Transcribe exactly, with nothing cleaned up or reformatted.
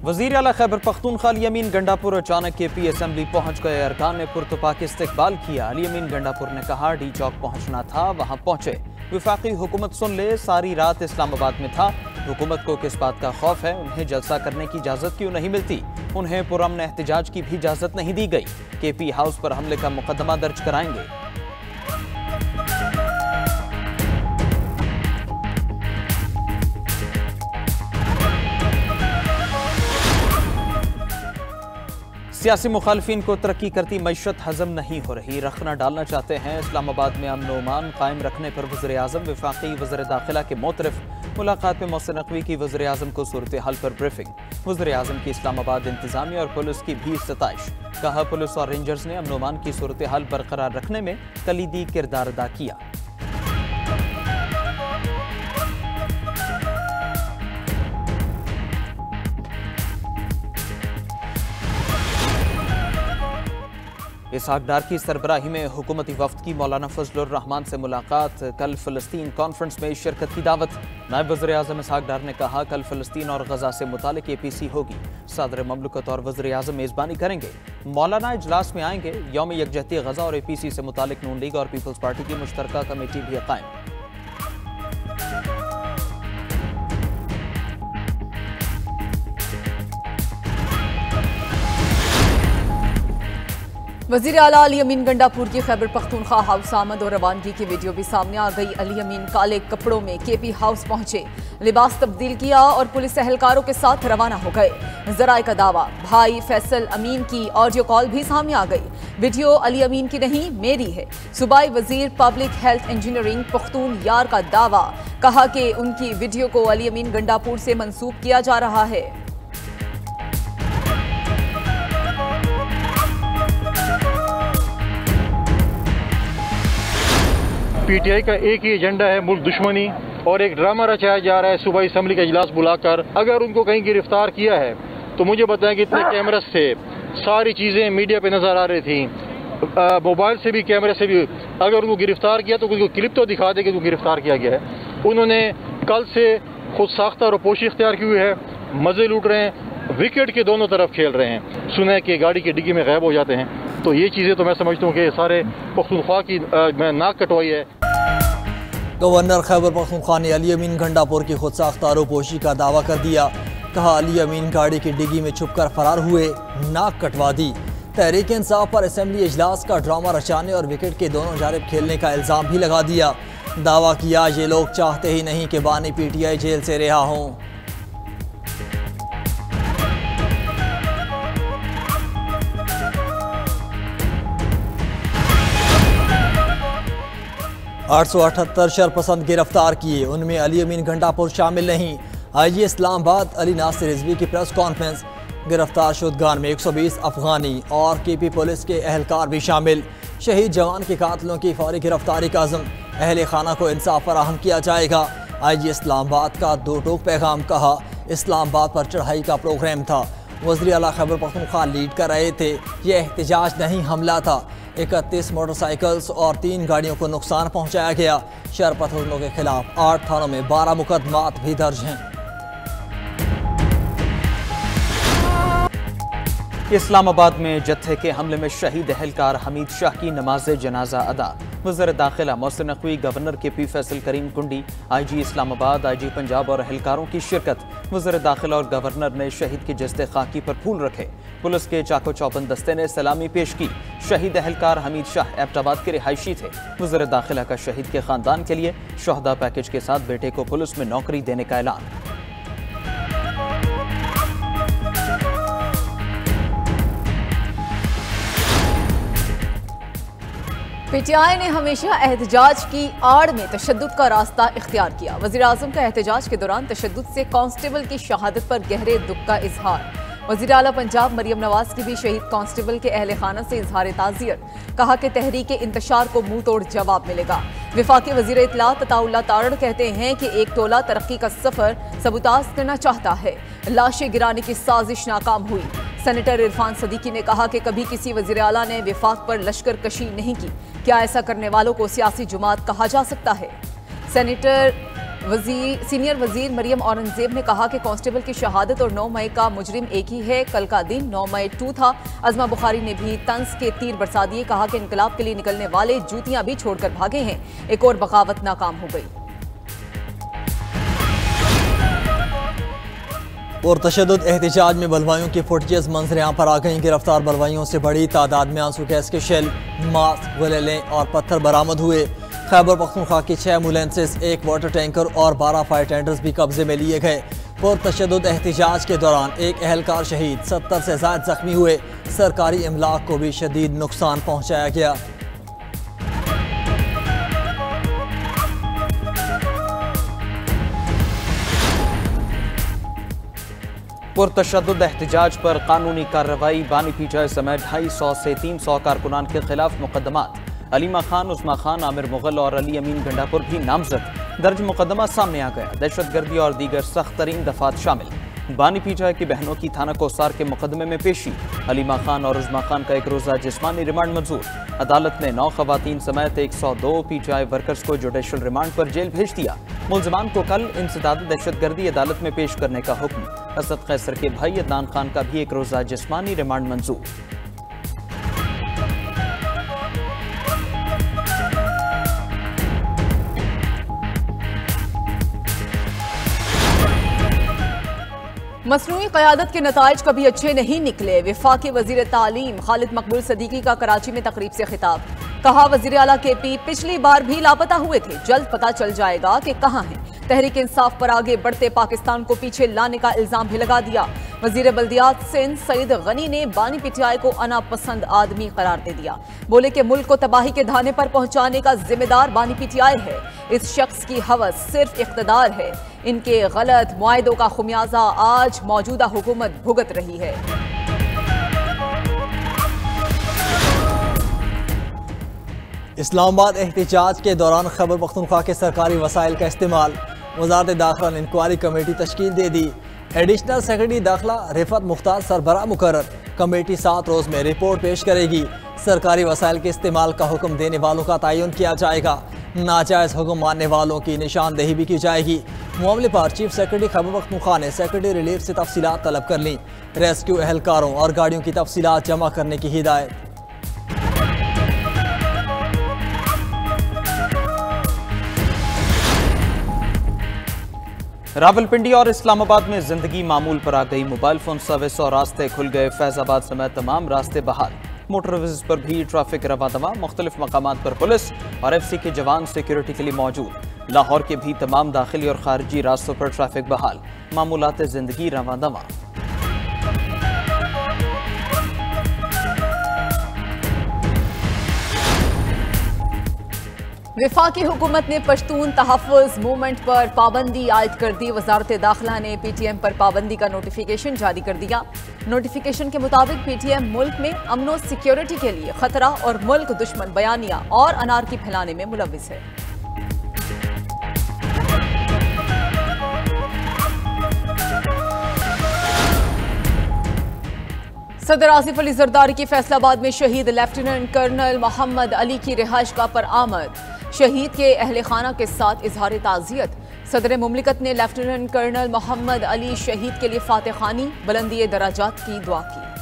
वज़ीर आला खैबर पख्तूनख्वा अली अमीन गंडापुर अचानक के पी असम्बली पहुंच गए। अरकान ने पुरतपाक इस्तकबाल किया। अली अमीन गंडापुर ने कहा डी चौक पहुंचना था, वहां पहुंचे। विफाकी हुकूमत सुन ले, सारी रात इस्लामाबाद में था। हुकूमत को किस बात का खौफ है? उन्हें जलसा करने की इजाज़त क्यों नहीं मिलती? उन्हें पुरअमन एहतजाज की भी इजाज़त नहीं दी गई। के पी हाउस पर हमले का मुकदमा दर्ज कराएंगे। सियासी मुखालफिन को तरक्की करती मईशत हजम नहीं हो रही, रखना डालना चाहते हैं। इस्लामाबाद में अमन ओमान कायम रखने पर वज़ीर आज़म विफाकी वज़ीर दाखिला के मोतरफ मुलाकात में मोहसिन नकवी की वज़ीर आज़म को सूरत हाल पर ब्रीफिंग। वज़ीर आज़म की इस्लामाबाद इंतजामिया और पुलिस की भी सताइश। कहा पुलिस और रेंजर्स ने अमन ओमान की सूरत हाल बरकरार रखने में कलीदी किरदार अदा किया। इसहाक डार की सरबराही में हुकूमती वफ्द की मौलाना फजलुर रहमान से मुलाकात। कल फ़लस्तीन कॉन्फ्रेंस में शिरकत की दावत। नायब वज़ीर आज़म इसहाक डार ने कहा कल फ़लस्तीन और गजा से मुतालिक ए पी सी होगी। सदर ममलकत और वज़ीर आज़म मेज़बानी करेंगे। मौलाना इजलास में आएंगे। यौम यकजहती गजा और ए पी सी से मुतालिक नून लीग और पीपल्स पार्टी की मुश्तरका कमेटी भी कायम। वज़ीर आला अली अमीन गंडापुर की खैबर पख्तूनख्वा हाउस आमद और रवानगी की वीडियो भी सामने आ गई। अली अमीन काले कपड़ों में के पी हाउस पहुंचे, लिबास तब्दील किया और पुलिस एहलकारों के साथ रवाना हो गए। जराए का दावा, भाई फैसल अमीन की ऑडियो कॉल भी सामने आ गई। वीडियो अली अमीन की नहीं मेरी है। सूबाई वजीर पब्लिक हेल्थ इंजीनियरिंग पख्तून यार का दावा, कहा कि उनकी वीडियो को अली अमीन गंडापुर से मंसूब किया जा रहा है। पीटीआई का एक ही एजेंडा है मुल्क दुश्मनी, और एक ड्रामा रचाया जा रहा है सूबाई असम्बली का इजलास बुलाकर। अगर उनको कहीं गिरफ्तार किया है तो मुझे बताएं कि इतने कैमरे से सारी चीज़ें मीडिया पे नज़र आ रही थी, मोबाइल से भी कैमरे से भी। अगर उनको गिरफ्तार किया तो उनको क्लिप तो दिखा दे कि उनको गिरफ्तार किया गया है। उन्होंने कल से खुद साख्ता और पोशी इख्तियार की हुई है, मज़े लूट रहे हैं, विकेट के दोनों तरफ खेल रहे हैं। सुना कि गाड़ी की डिग्गी में गायब हो जाते हैं। तो ये चीज़ें तो मैं समझता हूँ कि सारे पख्तूनख्वा की मैं नाक कटवाई है। गवर्नर खैबर पख्तूनख्वा ने अली अमीन गंडापुर की खुद साख्तारो पोशी का दावा कर दिया। कहा अली अमीन गाड़ी की डिग्गी में छुपकर फरार हुए, नाक कटवा दी। तहरीक इंसाफ पर असम्बली इजलास का ड्रामा रचाने और विकेट के दोनों जानिब खेलने का इल्ज़ाम भी लगा दिया। दावा किया ये लोग चाहते ही नहीं कि बानी पी टी आई जेल से रिहा हों। आठ सौ अठहत्तर शरपसंद गिरफ्तार किए, उनमें अली अमीन गंडापुर शामिल नहीं। आई जी इस्लामाबाद अली नासिर रिजवी की प्रेस कॉन्फ्रेंस। गिरफ्तार शुदगान में एक सौ बीस अफगानी और के पी पुलिस के एहलकार भी शामिल। शहीद जवान के कातलों की फौरी गिरफ्तारी का अज़म, अहले खाना को इंसाफ फराहम किया जाएगा। आई जी इस्लामाबाद का दो टोक पैगाम। कहा इस्लामाबाद पर चढ़ाई का प्रोग्राम था, वज़ीर आला खैबर पख्तूनख्वा लीड कर रहे थे। यह एहतजाज नहीं हमला था। इकतीस मोटरसाइकिल्स और तीन गाड़ियों को नुकसान पहुंचाया गया। शरपसंदों के खिलाफ आठ थानों में बारह मुकदमात भी दर्ज हैं। इस्लामाबाद में जत्थे के हमले में शहीद एहलकार हमीद शाह की नमाज जनाजा अदा। वज़ीर दाखिला Mohsin Naqvi, governor K P Faisal Karim Kundi, I जी इस्लामाबाद, आई जी पंजाब और एहलकारों की शिरकत। वज़ीर दाखिला और गवर्नर ने शहीद के जस्ते खाकी पर फूल रखे। पुलिस के चाको चौबंद दस्ते ने सलामी पेश की। शहीद एहलकार हमीद शाह एबटाबाद के रिहायशी थे। वज़ीर दाखिला का शहीद के खानदान के लिए शोहदा पैकेज के साथ बेटे को पुलिस में नौकरी देने का ऐलान। पीटीआई ने हमेशा एहतजाज की आड़ में तशद्दुद का रास्ता इख्तियार किया। वज़ीर आज़म का एहतजाज के दौरान तशद्दुद से कांस्टेबल की शहादत पर गहरे दुख का इजहार। वज़ीर आला पंजाब मरियम नवाज की भी शहीद कांस्टेबल के अहले खाना से इजहार ताज़ियत। कहा कि तहरीक इंतशार को मुंह तोड़ जवाब मिलेगा। विफाकी वज़ीर इत्तलात अताउल्लाह तारड़ कहते हैं कि एक टोला तरक्की का सफर सबूताज करना चाहता है। लाशें गिराने की साजिश नाकाम हुई। सेनेटर इरफान सदीकी ने कहा कि कभी किसी वज़ीर आला ने विफाक पर लश्कर कशी नहीं की। क्या ऐसा करने वालों को सियासी जुमात कहा जा सकता है? सेनेटर वजीर सीनियर वजीर मरियम औरंगजेब ने कहा कि कांस्टेबल की शहादत और नौ मई का मुजरिम एक ही है। कल का दिन नौ मई टू था। अजमा बुखारी ने भी तंज के तीर बरसा दिए। कहा कि इनकलाब के लिए निकलने वाले जूतियां भी छोड़कर भागे हैं। एक और बगावत नाकाम हो गई। और तशद्दुद एहतजाज में बलवाइयों की फुटेज मंजर यहाँ पर आ गई। गिरफ्तार बलवाइयों से बड़ी तादाद में आंसू गैस के शेल, मास्क, गुलेलें और पत्थर बरामद हुए। खैबर पख्तूनख्वा की छह एम्बुलेंसेज, एक वाटर टैंकर और बारह फायर टेंडर्स भी कब्जे में लिए गए। और तशद्दुद एहतजाज के दौरान एक एहलकार शहीद, सत्तर से ज्यादा जख्मी हुए। सरकारी इमलाक को भी शदीद नुकसान पहुँचाया गया। पुरतशद्दुद एहतजाज पर कानूनी कार्रवाई, बानी पीछे समेत ढाई सौ से तीन सौ कारकुनान के खिलाफ मुकदमात। अलीमा खान, उस्मा खान, आमिर मुगल और अली अमीन गंडापुर भी नामजद। दर्ज मुकदमा सामने आ गया। दहशतगर्दी और दीगर सख्त तरीन दफात शामिल। बानी पीछा की बहनों की थाना कोसार के मुकदमे में पेशी। अलीमा खान और उस्मा खान का एक रोजा जिस्मानी रिमांड मंजूर। अदालत ने नौ खवातीन समेत एक सौ दो पीटीआई वर्कर्स को जुडिशल रिमांड पर जेल भेज दिया। मुलजमान को कल इंसदाद दहशतगर्दी अदालत में पेश करने का हुक्म। असद कैसर के भाई अदनान खान का भी एक रोजा जिस्मानी रिमांड मंजूर। मसनूई क़यादत के नताइज कभी अच्छे नहीं निकले। वफाकी वजीर तालीम खालिद मकबूल सदीकी का कराची में तकरीब से खिताब। कहा, वजीर आला के पी पिछली बार भी लापता हुए थे, जल्द पता चल जाएगा कि कहां हैं। तहरीक इंसाफ पर आगे बढ़ते पाकिस्तान को पीछे लाने का इल्जाम भी लगा दिया। वजीर बल्दियात सिंध सईद गनी ने बानी पीटीआई को अना पसंद आदमी करार दे दिया। बोले कि मुल्क को तबाही के धाने पर पहुंचाने का जिम्मेदार बानी पीटीआई है। इस शख्स की हवस सिर्फ इख्तदार है। इनके गलत मुआहदों का खुमियाजा आज मौजूदा हुकूमत भुगत रही है। इस्लामाबाद एहतजाज के दौरान खैबर पख्तूनख्वा के सरकारी वसाइल का इस्तेमाल। वज़ारत दाखिला ने इंक्वायरी कमेटी तश्कील दे दी। एडिशनल सेक्रेटरी दाखिला रिफत मुख्तार सरबराह मुकर्रर। कमेटी सात रोज में रिपोर्ट पेश करेगी। सरकारी वसाइल के इस्तेमाल का हुक्म देने वालों का तयन किया जाएगा। नाजायज़ हुक्म मानने वालों की निशानदेही भी की जाएगी। मामले पर चीफ सेक्रेटरी खैबर पख्तूनख्वा ने सेक्रेटरी रिलीफ से तफसीलात तलब कर ली। रेस्क्यू एहलकारों और गाड़ियों की तफसीलात जमा करने की हिदायत। रावलपिंडी और इस्लामाबाद में जिंदगी मामूल पर आ गई। मोबाइल फोन सर्विस और रास्ते खुल गए। फैजाबाद समेत तमाम रास्ते बहाल। मोटरवेज पर भी ट्रैफिक रवा दवा। मुख्तलिफ मकामात पर पुलिस और एफ सी के जवान सिक्योरिटी के लिए मौजूद। लाहौर के भी तमाम दाखिली और खारजी रास्तों पर ट्रैफिक बहाल। मामूलात जिंदगी रवा दवा। वफाकी हुकूमत ने पश्तून तहफ़्फ़ुज़ मूवमेंट पर पाबंदी आयद कर दी। वज़ारत दाखिला ने पी टी एम पर पाबंदी का नोटिफिकेशन जारी कर दिया। नोटिफिकेशन के मुताबिक पी टी एम मुल्क में अमन और सिक्योरिटी के लिए खतरा और मुल्क दुश्मन बयानिया और अनारकी फैलाने में मुलव्विस है। सदर आसिफ अली जरदारी की फैसलाबाद में शहीद लेफ्टिनेंट कर्नल मोहम्मद अली की रिहाइश गाह पर आमद। शहीद के अहले खाना के साथ इजहार ताज़ियत। सदर मुमलिकत ने लेफ्टिनेंट कर्नल मोहम्मद अली शहीद के लिए फातह खानी, बुलंदी दराजात की दुआ की।